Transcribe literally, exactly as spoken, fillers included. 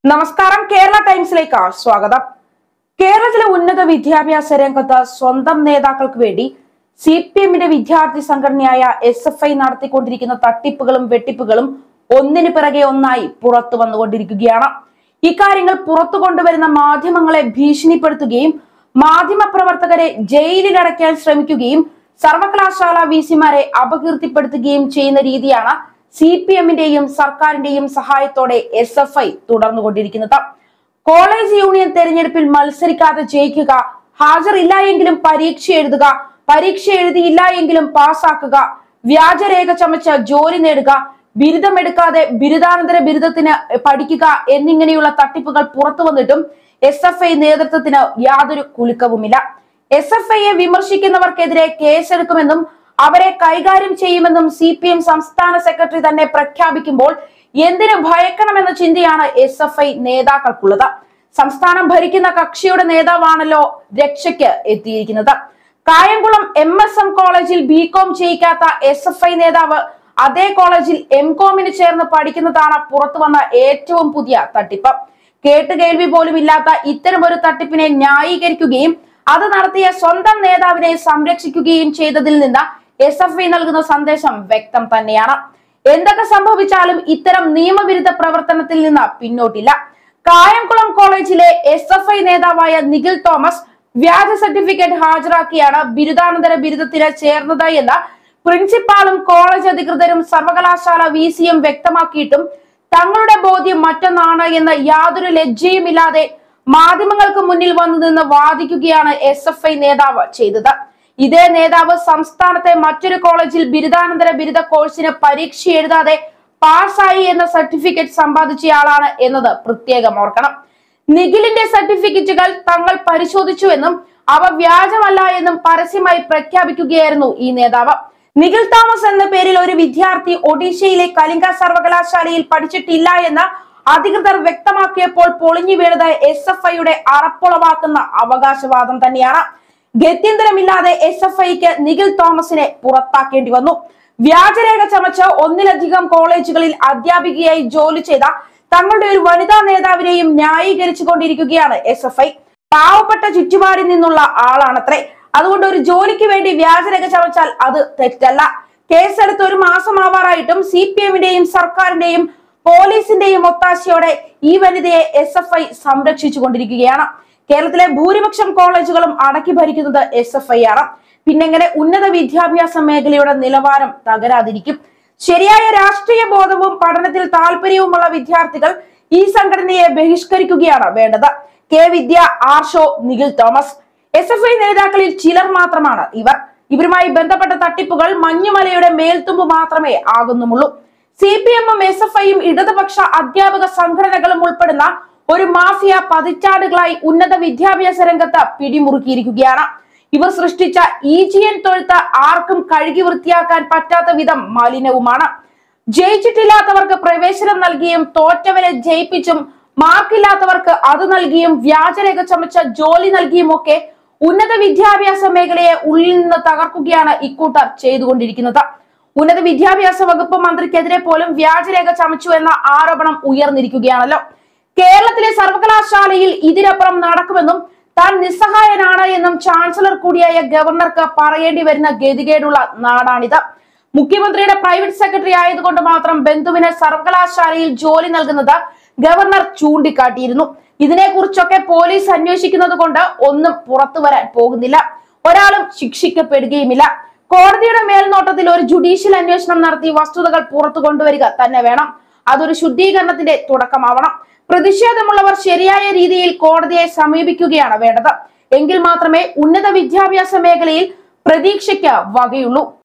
നമസ്കാരം. കേരള ടൈംസിലേക്ക് സ്വാഗതം. കേരളത്തിലെ ഉന്നത വിദ്യാഭ്യാസ രംഗത്ത് സ്വന്തം നേതാക്കൾക്ക് വേണ്ടി സി പി എമ്മിന്റെ വിദ്യാർത്ഥി സംഘടനയായ എസ് എഫ് ഐ നടത്തിക്കൊണ്ടിരിക്കുന്ന തട്ടിപ്പുകളും വെട്ടിപ്പുകളും ഒന്നിനു പിറകെ ഒന്നായി പുറത്തു വന്നുകൊണ്ടിരിക്കുകയാണ്. ഇക്കാര്യങ്ങൾ പുറത്തു കൊണ്ടുവരുന്ന മാധ്യമങ്ങളെ ഭീഷണിപ്പെടുത്തുകയും മാധ്യമ പ്രവർത്തകരെ ജയിലിലടയ്ക്കാൻ ശ്രമിക്കുകയും സർവകലാശാല വി സിമാരെ അപകീർത്തിപ്പെടുത്തുകയും ചെയ്യുന്ന രീതിയാണ് സി പി എമ്മിന്റെയും സർക്കാരിന്റെയും സഹായത്തോടെ എസ് എഫ് ഐ തുടർന്നുകൊണ്ടിരിക്കുന്നത്. കോളേജ് യൂണിയൻ തെരഞ്ഞെടുപ്പിൽ മത്സരിക്കാതെ ജയിക്കുക, ഹാജറില്ല എങ്കിലും പരീക്ഷ എഴുതുക, പരീക്ഷ എഴുതിയില്ല എങ്കിലും പാസ്സാക്കുക, വ്യാജരേഖ ചമച്ച് ജോലി നേടുക, ബിരുദമെടുക്കാതെ ബിരുദാനന്തര ബിരുദത്തിന് പഠിക്കുക എന്നിങ്ങനെയുള്ള തട്ടിപ്പുകൾ പുറത്തു വന്നിട്ടും എസ് എഫ് ഐ നേതൃത്വത്തിന് യാതൊരു കുലുക്കവുമില്ല. എസ് എഫ് ഐയെ വിമർശിക്കുന്നവർക്കെതിരെ കേസെടുക്കുമെന്നും അവരെ കൈകാര്യം ചെയ്യുമെന്നും സി പി എം സംസ്ഥാന സെക്രട്ടറി തന്നെ പ്രഖ്യാപിക്കുമ്പോൾ എന്തിനു ഭയക്കണമെന്ന ചിന്തയാണ് എസ് എഫ് ഐ നേതാക്കൾക്കുള്ളത്. സംസ്ഥാനം ഭരിക്കുന്ന കക്ഷിയുടെ നേതാവാണല്ലോ രക്ഷയ്ക്ക് എത്തിയിരിക്കുന്നത്. കായംകുളം എം എസ് എം കോളേജിൽ ബി കോം ചെയ്യിക്കാത്ത എസ് എഫ് ഐ നേതാവ് അതേ കോളേജിൽ എം കോമിന് ചേർന്ന് പഠിക്കുന്നതാണ് പുറത്തു വന്ന ഏറ്റവും പുതിയ തട്ടിപ്പ്. കേട്ടുകേൾവി പോലും ഇല്ലാത്ത ഇത്തരമൊരു തട്ടിപ്പിനെ ന്യായീകരിക്കുകയും അത് നടത്തിയ സ്വന്തം നേതാവിനെ സംരക്ഷിക്കുകയും ചെയ്തതിൽ നിന്ന് എസ് എഫ് ഐ നൽകുന്ന സന്ദേശം വ്യക്തം തന്നെയാണ്. എന്തൊക്കെ സംഭവിച്ചാലും ഇത്തരം നിയമവിരുദ്ധ പ്രവർത്തനത്തിൽ നിന്ന് പിന്നോട്ടില്ല. കായംകുളം കോളേജിലെ എസ് എഫ് ഐ നേതാവായ നിഖിൽ തോമസ് വ്യാജ സർട്ടിഫിക്കറ്റ് ഹാജരാക്കിയാണ് ബിരുദാനന്തര ബിരുദത്തിന് ചേർന്നത് എന്ന് പ്രിൻസിപ്പാളും കോളേജ് അധികൃതരും സർവകലാശാല വി സിയും വ്യക്തമാക്കിയിട്ടും തങ്ങളുടെ ബോധ്യം മറ്റൊന്നാണ് എന്ന് യാതൊരു ലജ്ജയുമില്ലാതെ മാധ്യമങ്ങൾക്ക് മുന്നിൽ വന്നു നിന്ന് വാദിക്കുകയാണ് എസ് എഫ് ഐ നേതാവ് ചെയ്തത്. ഇതേ നേതാവ് സംസ്ഥാനത്തെ മറ്റൊരു കോളേജിൽ ബിരുദാനന്തര ബിരുദ കോഴ്സിന് പരീക്ഷ എഴുതാതെ പാസ്സായി എന്ന സർട്ടിഫിക്കറ്റ് സമ്പാദിച്ചയാളാണ് എന്നത് പ്രത്യേകം ഓർക്കണം. നിഖിലിന്റെ സർട്ടിഫിക്കറ്റുകൾ തങ്ങൾ പരിശോധിച്ചുവെന്നും അവ വ്യാജമല്ല എന്നും പരസ്യമായി പ്രഖ്യാപിക്കുകയായിരുന്നു ഈ നേതാവ്. നിഖിൽ തോമസ് എന്ന പേരിൽ ഒരു വിദ്യാർത്ഥി ഒഡീഷയിലെ കലിംഗ സർവകലാശാലയിൽ പഠിച്ചിട്ടില്ല എന്ന് അധികൃതർ വ്യക്തമാക്കിയപ്പോൾ പൊളിഞ്ഞു വീണത് എസ് എഫ് ഐയുടെ അറപ്പുളവാക്കുന്ന അവകാശവാദം തന്നെയാണ്. ഗത്യന്തരമില്ലാതെ എസ് എഫ് ഐക്ക് നിഖിൽ തോമസിനെ പുറത്താക്കേണ്ടി വന്നു. വ്യാജരേഖ ചമച്ച് ഒന്നിലധികം കോളേജുകളിൽ അധ്യാപികയായി ജോലി ചെയ്ത തങ്ങളുടെ ഒരു വനിതാ നേതാവിനെയും ന്യായീകരിച്ചു കൊണ്ടിരിക്കുകയാണ് എസ് എഫ് ഐ. പാവപ്പെട്ട ചുറ്റുപാടിൽ നിന്നുള്ള ആളാണത്രേ, അതുകൊണ്ട് ഒരു ജോലിക്ക് വേണ്ടി വ്യാജരേഖ ചമച്ചാൽ അത് തെറ്റല്ല. കേസെടുത്ത് ഒരു മാസമാവാറായിട്ടും സി പി എമ്മിന്റെയും സർക്കാരിന്റെയും പോലീസിന്റെയും ഒത്താശയോടെ ഈ വനിതയെ എസ് എഫ് ഐ സംരക്ഷിച്ചു കൊണ്ടിരിക്കുകയാണ്. കേരളത്തിലെ ഭൂരിപക്ഷം കോളേജുകളും അടക്കി ഭരിക്കുന്നത് എസ് എഫ് ഐ ആണ്. പിന്നെങ്ങനെ ഉന്നത വിദ്യാഭ്യാസ മേഖലയുടെ നിലവാരം തകരാതിരിക്കും? ശരിയായ രാഷ്ട്രീയ ബോധവും പഠനത്തിൽ താല്പര്യവുമുള്ള വിദ്യാർത്ഥികൾ ഈ സംഘടനയെ ബഹിഷ്കരിക്കുകയാണ് വേണ്ടത്. K Vidya, Arsho, Nikhil Thomas S F I നേതാക്കളിൽ ചിലർ മാത്രമാണ് ഇവർ. ഇവരുമായി ബന്ധപ്പെട്ട തട്ടിപ്പുകൾ മഞ്ഞുമലയുടെ മേൽത്തുമ്പ് മാത്രമേ ആകുന്നുമുള്ളൂ. സി പി എമ്മും എസ് എഫ് ഐയും ഇടതുപക്ഷ അധ്യാപക സംഘടനകളും ഉൾപ്പെടുന്ന ഒരു മാഫിയ പതിറ്റാണ്ടുകളായി ഉന്നത വിദ്യാഭ്യാസ രംഗത്ത് പിടിമുറുക്കിയിരിക്കുകയാണ്. ഇവർ സൃഷ്ടിച്ച ഇ ജി എൻ തൊഴുത്ത് ആർക്കും കഴുകി വൃത്തിയാക്കാൻ പറ്റാത്ത വിധം മലിനവുമാണ്. ജയിച്ചിട്ടില്ലാത്തവർക്ക് പ്രവേശനം നൽകിയും തോറ്റവരെ ജയിപ്പിച്ചും മാർക്കില്ലാത്തവർക്ക് അത് നൽകിയും വ്യാജരേഖ ചമച്ച ജോലി നൽകിയും ഒക്കെ ഉന്നത വിദ്യാഭ്യാസ മേഖലയെ ഉള്ളിൽ നിന്ന് തകർക്കുകയാണ് ഇക്കൂട്ടർ ചെയ്തുകൊണ്ടിരിക്കുന്നത്. ഉന്നത വിദ്യാഭ്യാസ വകുപ്പ് മന്ത്രിക്കെതിരെ പോലും വ്യാജരേഖ ചമച്ചു എന്ന ആരോപണം ഉയർന്നിരിക്കുകയാണല്ലോ. കേരളത്തിലെ സർവകലാശാലയിൽ ഇതിനപ്പുറം നടക്കുമെന്നും താൻ നിസ്സഹായനാണ് എന്നും ചാൻസലർ കൂടിയായ ഗവർണർക്ക് പറയേണ്ടി വരുന്ന ഗതികേടുള്ള നാടാണിത്. മുഖ്യമന്ത്രിയുടെ പ്രൈവറ്റ് സെക്രട്ടറി ആയതുകൊണ്ട് മാത്രം ബന്ധുവിന് സർവകലാശാലയിൽ ജോലി നൽകുന്നത് ഗവർണർ ചൂണ്ടിക്കാട്ടിയിരുന്നു. ഇതിനെക്കുറിച്ചൊക്കെ പോലീസ് അന്വേഷിക്കുന്നത് കൊണ്ട് ഒന്നും പുറത്തു വരാൻ പോകുന്നില്ല. ഒരാളും ശിക്ഷിക്കപ്പെടുകയുമില്ല. കോടതിയുടെ മേൽനോട്ടത്തിൽ ഒരു ജുഡീഷ്യൽ അന്വേഷണം നടത്തി വസ്തുതകൾ പുറത്തു കൊണ്ടുവരിക തന്നെ വേണം. അതൊരു ശുദ്ധീകരണത്തിന്റെ തുടക്കമാവണം. പ്രതിഷേധമുള്ളവർ ശരിയായ രീതിയിൽ കോടതിയെ സമീപിക്കുകയാണ് വേണ്ടത്. എങ്കിൽ മാത്രമേ ഉന്നത വിദ്യാഭ്യാസ മേഖലയിൽ പ്രതീക്ഷയ്ക്ക് വകയുള്ളൂ.